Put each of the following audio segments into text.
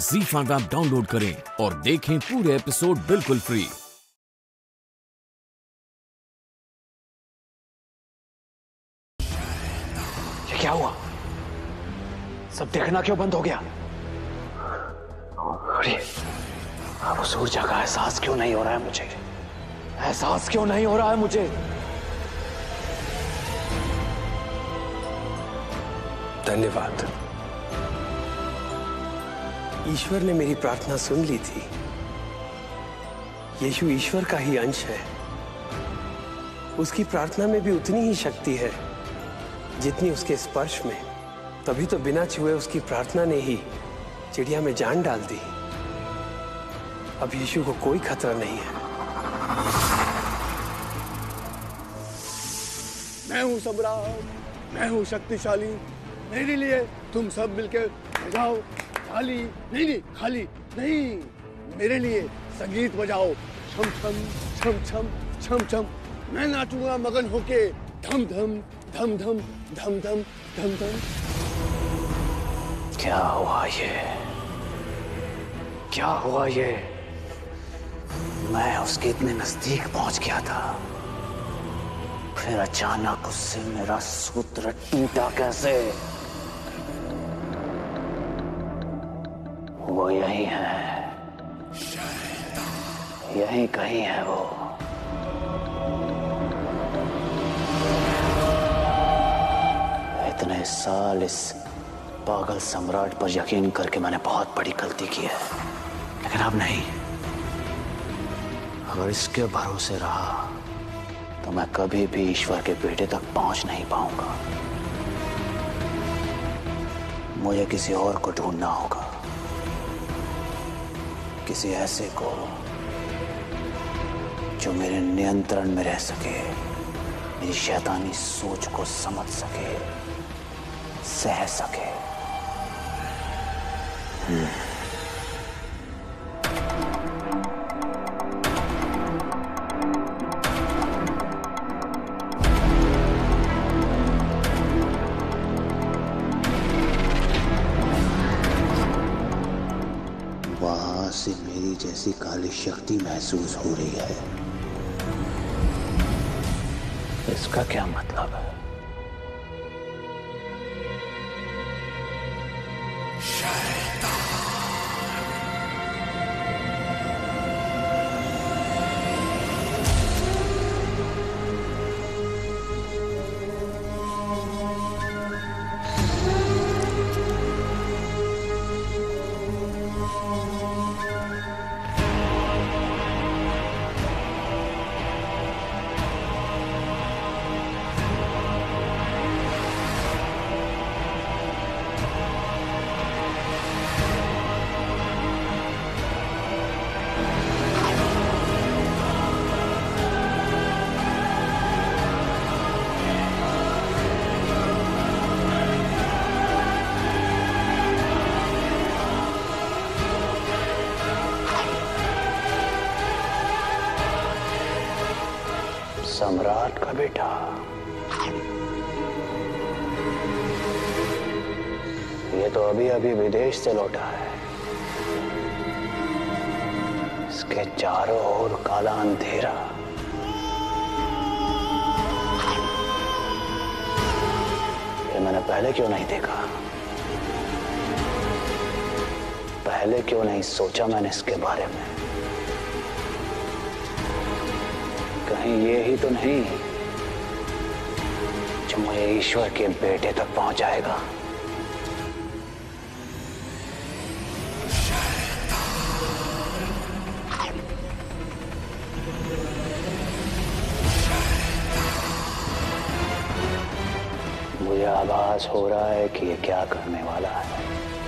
ZEE5 app download करें और देखें पूरे एपिसोड बिल्कुल फ्री। ये क्या हुआ? सब देखना क्यों बंद हो गया? अरे अब उस ऊर्जा का एहसास क्यों नहीं हो रहा है मुझे? एहसास क्यों नहीं हो रहा है मुझे? धन्यवाद। ईश्वर ने मेरी प्रार्थना सुन ली थी। यीशु ईश्वर का ही अंश है। उसकी प्रार्थना में भी उतनी ही शक्ति है जितनी उसके स्पर्श में। तभी तो बिना छुए उसकी प्रार्थना ने ही चिड़िया में जान डाल दी। अब यीशु को कोई खतरा नहीं है। मैं हूं सम्राट, मैं हूं शक्तिशाली। मेरे लिए तुम सब मिलकर बजाओ ताली। नहीं, खाली नहीं, मेरे लिए संगीत बजाओ। छम छम छम छम छम छम। मैं नाचूंगा मगन होके। धम धम धम धम धम धम धम धम। क्या हुआ ये? क्या हुआ ये? मैं उसके इतने नजदीक पहुंच गया था, फिर अचानक उससे मेरा सूत्र टूटा कैसे? वो यही है, यही कहीं है वो। इतने साल इस पागल सम्राट पर यकीन करके मैंने बहुत बड़ी गलती की है, लेकिन अब नहीं। अगर इसके भरोसे रहा तो मैं कभी भी ईश्वर के बेटे तक पहुंच नहीं पाऊंगा। मुझे किसी और को ढूंढना होगा, किसी ऐसे को जो मेरे नियंत्रण में रह सके, मेरी शैतानी सोच को समझ सके, सह सके। वहां से मेरी जैसी काली शक्ति महसूस हो रही है। इसका क्या मतलब है? सम्राट का बेटा। ये तो अभी अभी विदेश से लौटा है। इसके चारों ओर काला अंधेरा। ये मैंने पहले क्यों नहीं देखा? पहले क्यों नहीं सोचा मैंने इसके बारे में? कहीं ये ही तो नहीं जो मुझे ईश्वर के बेटे तक पहुंचाएगा? मुझे आभास हो रहा है कि ये क्या करने वाला है।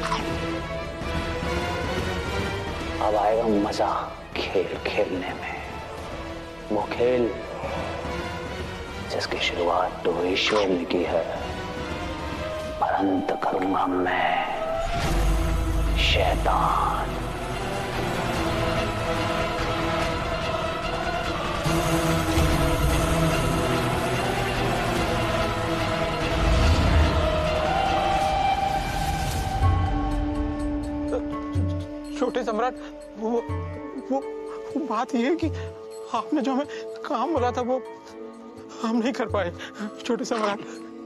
अब आएगा मजा खेल खेलने में। वो खेल जिसकी शुरुआत तो ईश्वर ने की है, पर अंत करूंगा मैं, शैतान। छोटे सम्राट, वो बात ये है कि आपने जो हमें काम बोला था वो हम नहीं कर पाए छोटे सम्राट।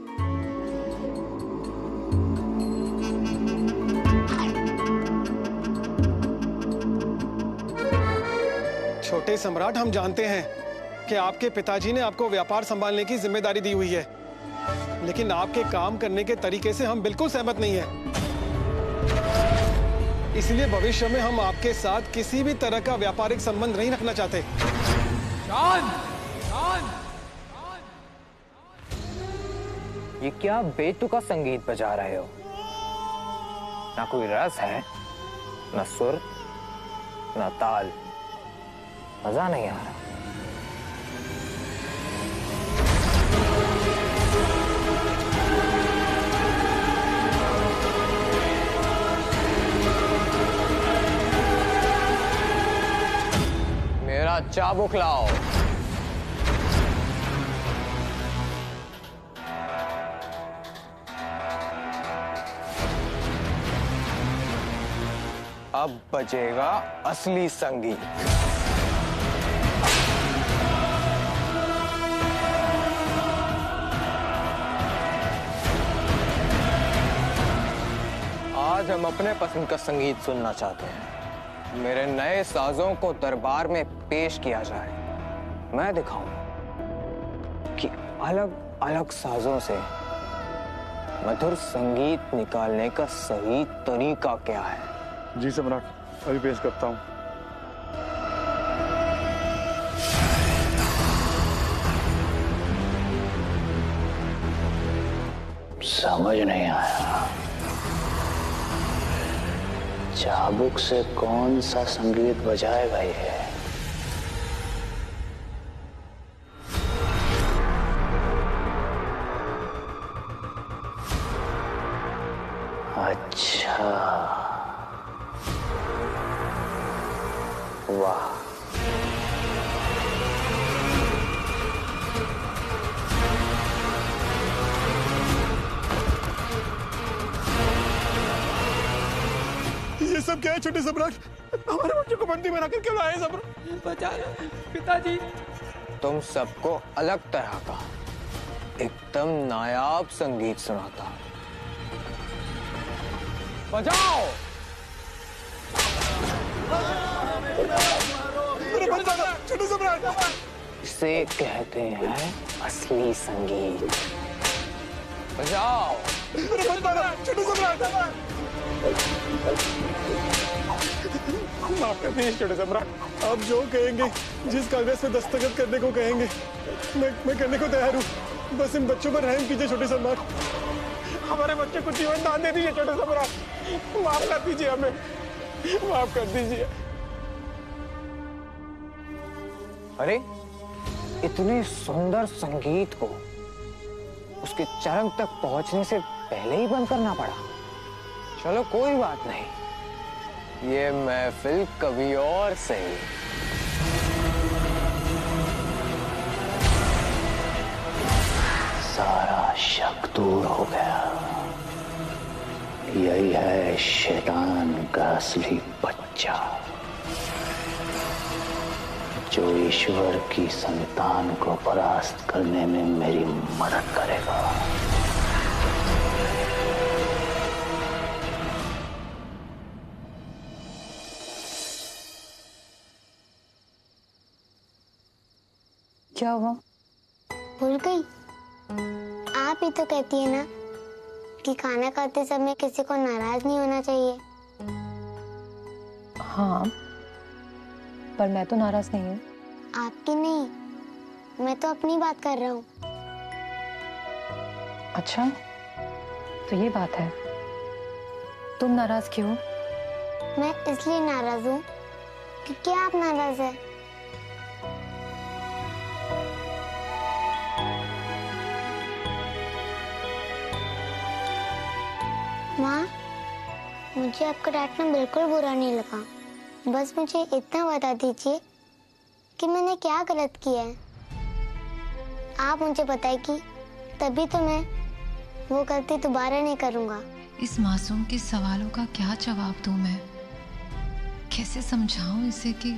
छोटे सम्राट, हम जानते हैं कि आपके पिताजी ने आपको व्यापार संभालने की जिम्मेदारी दी हुई है, लेकिन आपके काम करने के तरीके से हम बिल्कुल सहमत नहीं हैं। इसलिए भविष्य में हम आपके साथ किसी भी तरह का व्यापारिक संबंध नहीं रखना चाहते। ये क्या बेतुका संगीत बजा रहे हो? ना कोई रस है, ना सुर, ना ताल, मजा नहीं आ रहा। मेरा चाबुक लाओ। अब बजेगा असली संगीत। आज हम अपने पसंद का संगीत सुनना चाहते हैं। मेरे नए साजों को दरबार में पेश किया जाए। मैं दिखाऊं कि अलग अलग साजों से मधुर संगीत निकालने का सही तरीका क्या है। जी सम्राट, अभी पेश करता हूँ। समझ नहीं आया, चाबुक से कौन सा संगीत बजाएगा ये? अच्छा, वाह। ये सब क्या है छोटे सम्राट? हमारे बच्चों को बंदी बना कर क्यों लाए सम्राट? बचा लो पिताजी। तुम सबको अलग तरह का एकदम नायाब संगीत सुनाता। बजाओ। छोटे सम्राट, इसे कहते हैं असली संगीत। बजाओ। छोटे सम्राट, माफ कर दीजिए छोटे सम्राट। आप जो कहेंगे, जिस कागज पे दस्तखत करने को कहेंगे, मैं करने को तैयार हूँ। बस इन बच्चों पर रहम कीजिए छोटे सम्राट। हमारे बच्चे को जीवन दान दे दीजिए छोटे सम्राट। माफ कर दीजिए हमें, माफ कर दीजिए। अरे, इतने सुंदर संगीत को उसके चरम तक पहुंचने से पहले ही बंद करना पड़ा। चलो कोई बात नहीं, ये महफिल कभी और सही। सारा शक दूर हो गया। यही है शैतान का असली बच्चा, जो ईश्वर की संतान को परास्त करने में मेरी मदद करेगा। क्या हुआ? भूल गई? आप ही तो कहती है ना कि खाना खाते समय किसी को नाराज नहीं होना चाहिए। हाँ, पर मैं तो नाराज नहीं हूँ। आपकी नहीं, मैं तो अपनी बात कर रहा हूँ। अच्छा, तो ये बात है। तुम नाराज क्यों? मैं इसलिए नाराज हूँ कि क्या आप नाराज है? माँ, मुझे आपका डांटना बिल्कुल बुरा नहीं लगा। बस मुझे इतना बता दीजिए कि मैंने क्या गलत किया है। आप मुझे बताएगी, तभी तो मैं वो गलती दोबारा नहीं करूँगा। इस मासूम के सवालों का क्या जवाब दूं मैं? कैसे समझाऊं इसे कि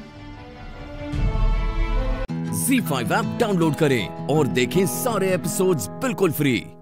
ZEE5 ऐप डाउनलोड करें और देखें सारे एपिसोड्स बिल्कुल फ्री।